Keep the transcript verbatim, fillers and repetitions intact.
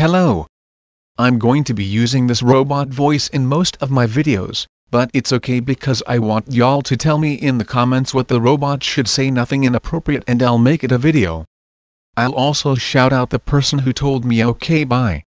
Hello. I'm going to be using this robot voice in most of my videos, but it's okay because I want y'all to tell me in the comments what the robot should say, nothing inappropriate, and I'll make it a video. I'll also shout out the person who told me okay bye.